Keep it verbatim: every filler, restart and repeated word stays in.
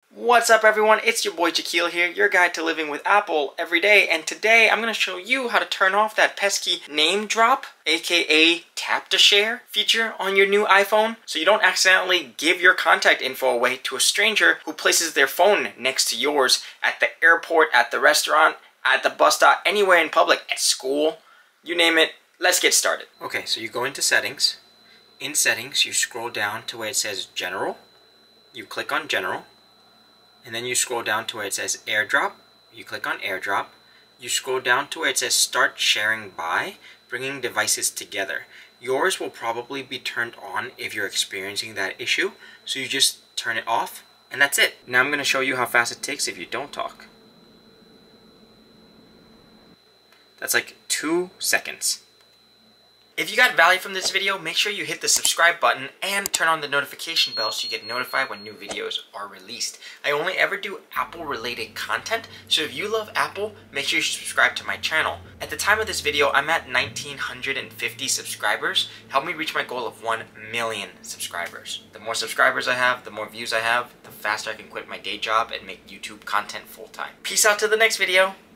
What's up everyone, it's your boy Jackeal here, your guide to living with Apple every day, and today I'm going to show you how to turn off that pesky name drop, aka tap to share feature on your new iPhone so you don't accidentally give your contact info away to a stranger who places their phone next to yours at the airport, at the restaurant, at the bus stop, anywhere in public, at school, you name it. Let's get started. Okay, so you go into settings. In settings, you scroll down to where it says general. You click on general. And then you scroll down to where it says airdrop. You click on airdrop. You scroll down to where it says start sharing by, bringing devices together. Yours will probably be turned on if you're experiencing that issue. So you just turn it off and that's it. Now I'm going to show you how fast it takes if you don't talk. That's like two seconds. If you got value from this video, make sure you hit the subscribe button and turn on the notification bell so you get notified when new videos are released. I only ever do Apple related content, so if you love Apple, make sure you subscribe to my channel. At the time of this video, I'm at one thousand nine hundred fifty subscribers. Help me reach my goal of one million subscribers. The more subscribers I have, the more views I have, the faster I can quit my day job and make YouTube content full time. Peace out to the next video.